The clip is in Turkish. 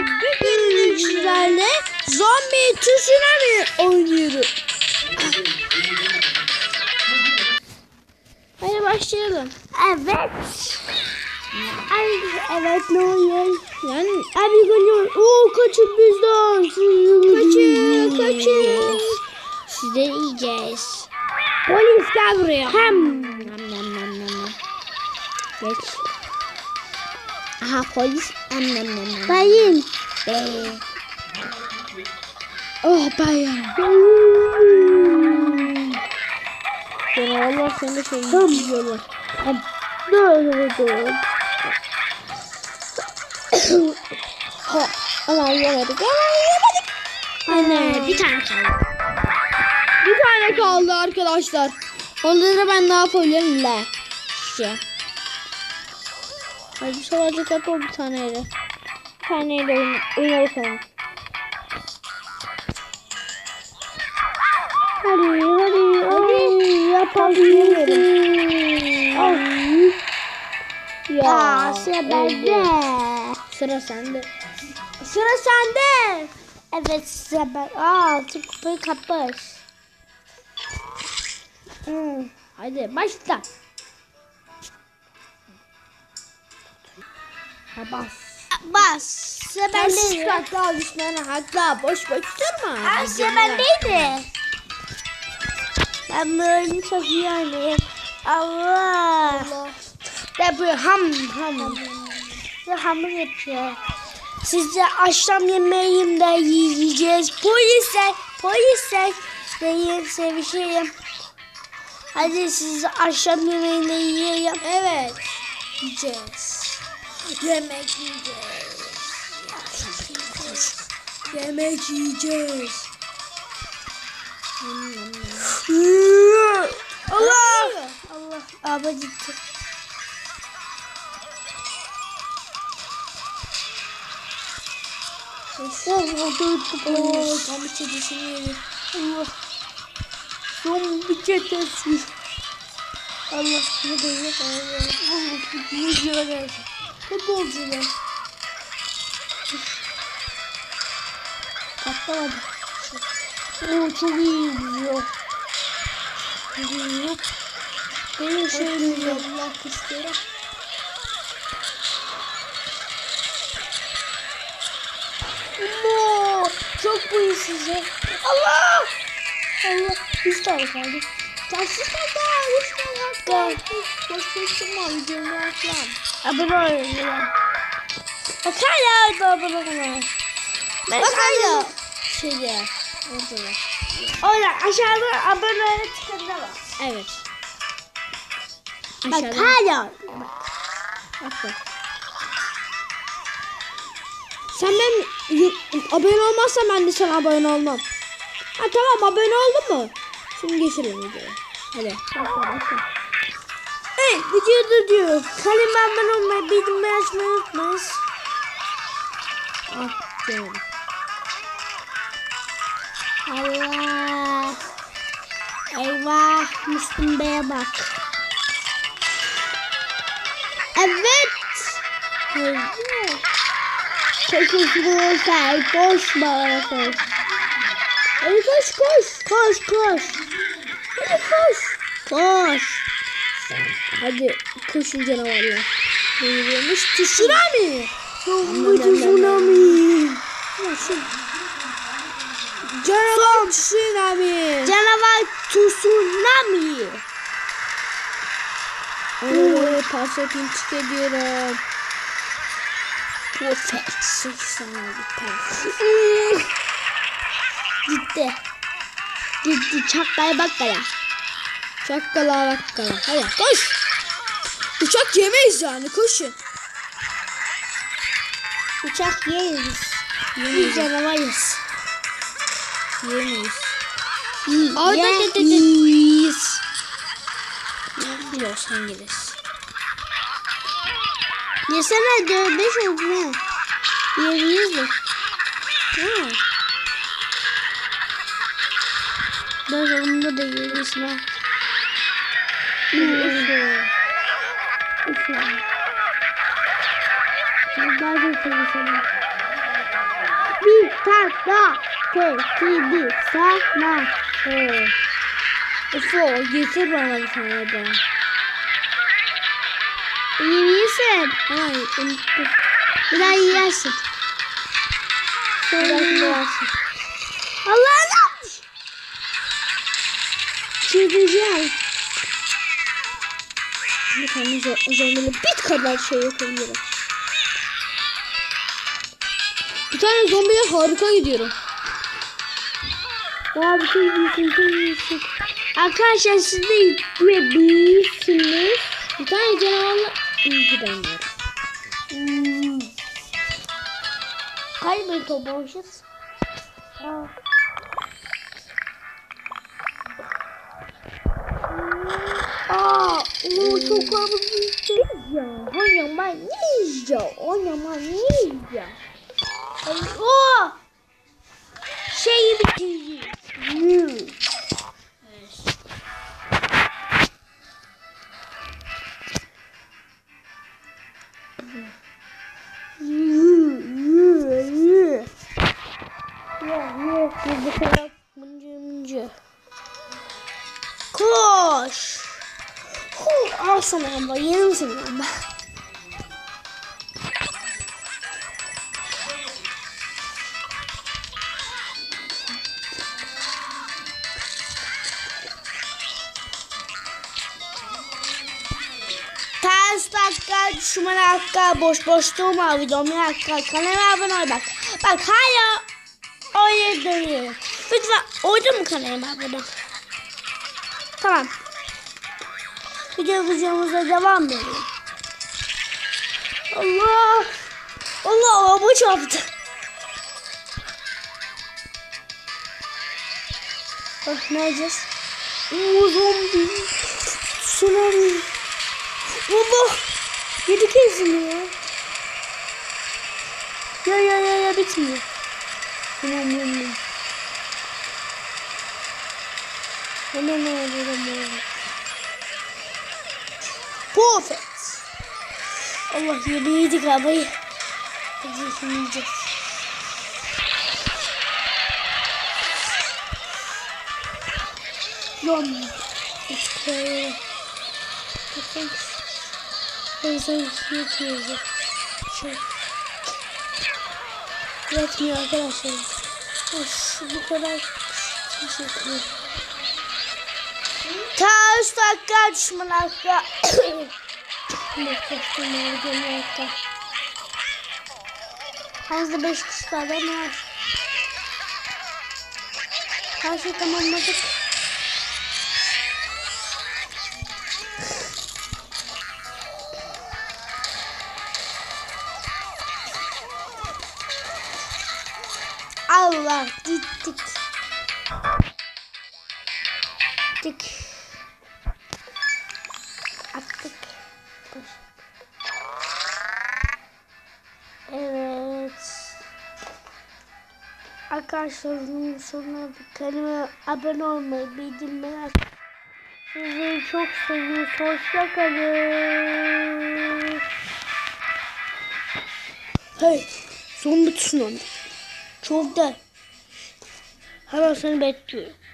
Bugün sizlerle Zombie Tsunami oynuyoruz. Hadi başlayalım. Evet. Evet ne oluyor? Yani Abi geliyor. Oo kaçın bizden. kaçın. Sizleri yiyeceğiz. Polis gel buraya. Geç. Aha polis. Bayım. Oh bayağı. Allah seni şey yiyorlar. Dur. Ha, ama yemedik. Anne bir tane kaldı. Bir tane kaldı arkadaşlar. Onları ben ne yapabilirim la? Hadi bu sefer dikkat ol bir taneyle. Bir taneyle oyna bakalım. Hadi yapabilirim. Ya sıra bende. Sıra sende. Sıra sende. Evet sıra ben. Tüm kupayı kapış. Hadi başla. Ha, Bas. Sıra Tersiz bende. takla düşmene hakla. Boş durma. Sıra bendeydi. Ben böyle çok iyi oynayayım. Allah. Ben böyle ham. Size hamur yapıyor. Size akşam yemeğinde yiyeceğiz. Polisler deyip sevişeyim. Hadi size akşam yemeğinde yiyeyim. Evet. Yiyeceğiz. Yemek yiyeceğiz. Yemek yiyeceğiz. Allah. Abi gitti. Tam çetesini yedi. Allah. Zombi çetesi. Allah ne diyor? Allah. Futbolcular. Patlamadı. Çok iyi gidiyor. Benim şeyim Allah kışlara. Çok bu iyi size. Allah. Bir tane kaldı. Tersiz takla. Üç tane hakla. Boş durma. Videomu atlam. Abone olmayı. Bak hala da abone olmayı. Bak hala. Şeye. Orada da. Orada aşağıda abone tıkla var. Evet. Bak hala. Bak. Sen benim abone olmazsan ben de sana abone olmam. Ha tamam abone oldun mu? Şimdi geçelim videoya. Hadi. Başla. Hey videoda diyor. Kanalıma abone olmayı, bildirimleri açmayı unutmayın. Ah canım. Allah. Eyvah. Müslüm Bey'e bak. Evet. Koşucu sen koşma koş. Hadi koş. Koş. Hadi koş. Hadi koşun canavarlar. Çevrilmiştir tsunami. Zombie Tsunami. Canavar tsunami. Canavar Tsunami. Onu parça pinçik ediyorum. Perfect. Sana Gitti. Çakkaya bakkaya. Çakkala bakkala. Hadi koş. Uçak yemeyiz yani koşun. Uçak yeriz. Biz canavarız. Yemeyiz. Yiyiz. Yok sen gelirsin. Yesene 5 oldu ne? Yiyebiliriz mi? Ha. 5 olunda da yeriz mi? Daha da sana. bir tane tekini sana. Ufo getir bana bir tane daha. İyi misin? Hayır unuttum. Bir daha yersin. Bir dakika yersin. Allah'ım ne yapmış? Çizeceğim. Bir tane zombili bit kadar şey yapabilirim. Bir tane zombiye harika gidiyorum. Daha bir şey değilsin. Arkadaşlar siz de yükleyebilirsiniz. Bir tane canavarla ilgileniyorum. Kaç bir top olmuşuz? Çok kalabalık ya. Oynamayın ninja. Şeyi bitireceğiz. Koş. Al sana ama yerim seni ama. Ters dakika, düşman hakka, boş durma, videomu hakka, kanalıma abone ol bak. Bak hala öyle dönüyor. Lütfen oydu mu kanalıma abone ol? Tamam. Videomuza devam edelim. Allah araba çarptı. Ne yapacağız? Zombie Tsunami. Baba 7 kez mi ya? Ya bitmiyor. Tamam. Perfect. Allah yedik arabayı. Hadi şimdi yiyeceğiz. Zombie. Yetmiyor arkadaşlar. Bu kadar teşekkür. Ters dakika düşman hakka. Hamza 5 kuşlardan var. Her şey tamamladık. Allah gittik. Attık. Evet. Arkadaşlar sonuna kanalıma abone olmayı, bildirimleri sizleri çok seviyoruz. Hoşçakalin. Hey, Zombie Tsunami. Çok da. Hemen seni bekliyorum.